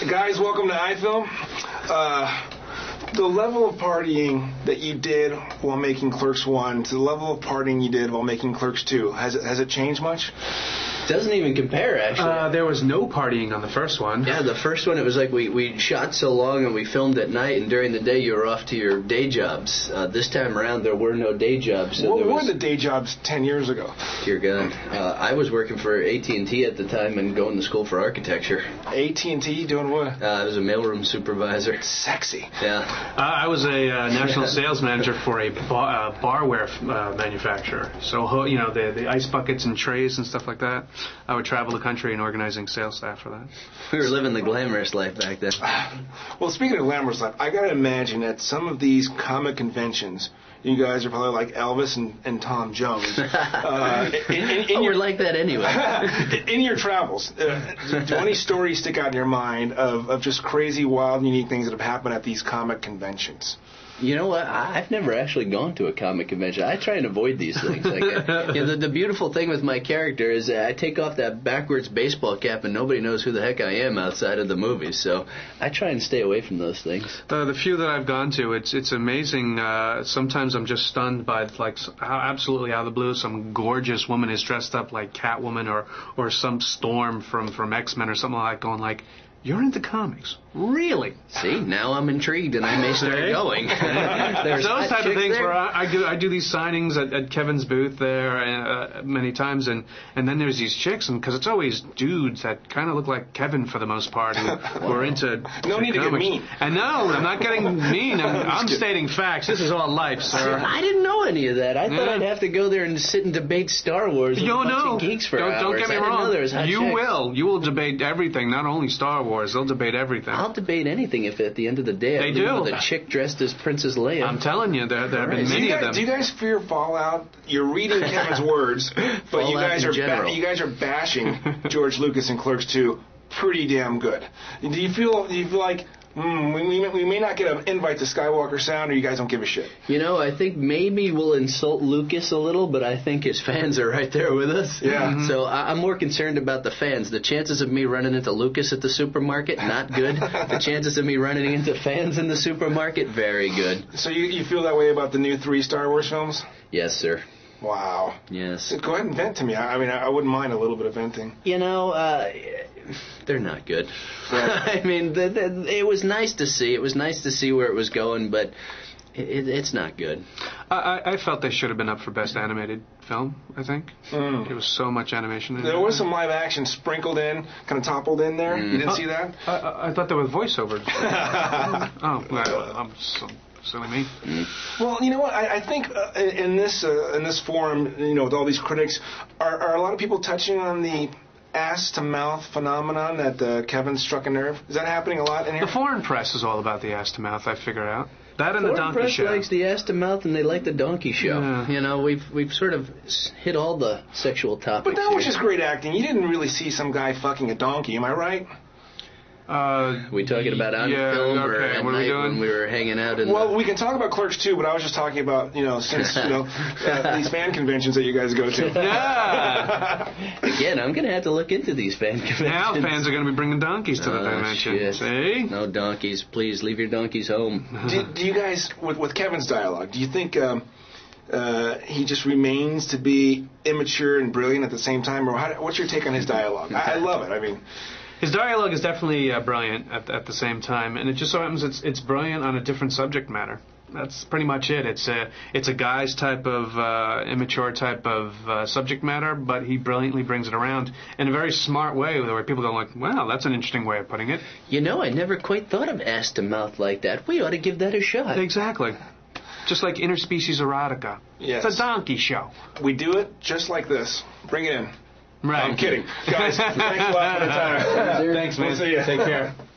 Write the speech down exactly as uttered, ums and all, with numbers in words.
Guys, welcome to iFilm. Uh, the level of partying that you did while making Clerks one to the level of partying you did while making Clerks two, has it, has it changed much? Doesn't even compare, actually. Uh, there was no partying on the first one. Yeah, the first one, it was like we, we shot so long and we filmed at night, and during the day you were off to your day jobs. Uh, this time around, there were no day jobs. So what there were was, the day jobs ten years ago? Dear God. Uh, I was working for A T and T at the time and going to school for architecture. A T and T doing what? Uh, I was a mailroom supervisor. Sexy. Yeah. Uh, I was a uh, national sales manager for a bar, uh, barware uh, manufacturer. So, you know, the, the ice buckets and trays and stuff like that. I would travel the country and organizing sales staff for that. We were living the glamorous life back then. Well, speaking of glamorous life, I gotta imagine at some of these comic conventions, you guys are probably like Elvis and, and Tom Jones. Uh, in, in, in oh, your, we're like that anyway. in your travels, uh, do, do any stories stick out in your mind of, of just crazy, wild, unique things that have happened at these comic conventions? You know what? I've never actually gone to a comic convention. I try and avoid these things. Like, uh, you know, the, the beautiful thing with my character is uh, I take off that backwards baseball cap and nobody knows who the heck I am outside of the movies. So I try and stay away from those things. The, the few that I've gone to, it's it's amazing. Uh, sometimes I'm just stunned by like how absolutely out of the blue some gorgeous woman is dressed up like Catwoman or or some Storm from from X-Men or something like that, going like, you're into comics, really? See, now I'm intrigued and I may start going. There's those type of things there. where I, I do I do these signings at, at Kevin's booth there uh, many times, and, and then there's these chicks, and because it's always dudes that kind of look like Kevin for the most part, who, who are into no need comics. to get mean. And no, I'm not getting mean. I'm, I'm stating facts. This is all life, sir. I didn't know any of that. I thought Yeah. I'd have to go there and sit and debate Star Wars with You a bunch know, of geeks for don't, hours. don't get me I didn't wrong. know there was hot You chicks. will. You will debate everything, not only Star Wars. They'll debate everything. I'll debate anything if at the end of the day I They leave do. with a chick dressed as Princess Leia. I'm telling you, there, there have been Right. Do many you, of guys, them. do you guys fear fallout? You're reading Kevin's words, but you Fallout guys in are ba- general. you guys are bashing George Lucas and Clerks two pretty damn good. Do you feel do you feel like mm, we, we we may not get an invite to Skywalker Sound, or you guys don't give a shit? You know, I think maybe we'll insult Lucas a little, but I think his fans are right there with us. Yeah. Mhm. So I- I'm more concerned about the fans. The chances of me running into Lucas at the supermarket, not good. The chances of me running into fans in the supermarket, very good. So you you feel that way about the new three Star Wars films? Yes, sir. Wow. Yes. Go ahead and vent to me. I, I mean, I, I wouldn't mind a little bit of venting. You know, uh, they're not good. Right. I mean, the, the, it was nice to see. It was nice to see where it was going, but it, it, it's not good. I, I I felt they should have been up for Best Animated Film, I think. Mm. There was so much animation in There it. was some live action sprinkled in, kind of toppled in there. You didn't see that? I, I, I thought there were voiceovers. Oh, well, I'm so silly me. Well, you know what? I, I think uh, in, in this uh, in this forum, you know, with all these critics, are, are a lot of people touching on the ass to mouth phenomenon that uh, Kevin struck a nerve? Is that happening a lot in here? The foreign press is all about the ass to mouth, I figured out. That and the Foreign donkey press show. likes the ass to mouth, and they like the donkey show. Yeah. You know, we've we've sort of s- hit all the sexual topics. But that was here. just great acting. You didn't really see some guy fucking a donkey, am I right? Uh, we talking about on yeah, film or okay, at what are we night doing? when we were hanging out in Well, the... we can talk about Clerks too, but I was just talking about, you know, since, you know, uh, these fan conventions that you guys go to. Yeah! Again, I'm going to have to look into these fan conventions. Now fans are going to be bringing donkeys to the Oh, convention. shit. See? No donkeys. Please, leave your donkeys home. do, do you guys, with, with Kevin's dialogue, do you think um, uh, he just remains to be immature and brilliant at the same time? Or how, what's your take on his dialogue? I, I love it. I mean... His dialogue is definitely uh, brilliant at, at the same time, and it just so happens it's it's brilliant on a different subject matter. That's pretty much it. It's a it's a guy's type of uh, immature type of uh, subject matter, but he brilliantly brings it around in a very smart way, where people go like, "Wow, that's an interesting way of putting it." You know, I never quite thought of ass to mouth like that. We ought to give that a shot. Exactly. Just like interspecies erotica. Yes. It's a donkey show. We do it just like this. Bring it in. Right. I'm kidding. Guys, thanks a lot for the time. Thanks, man. We'll see ya. Take care.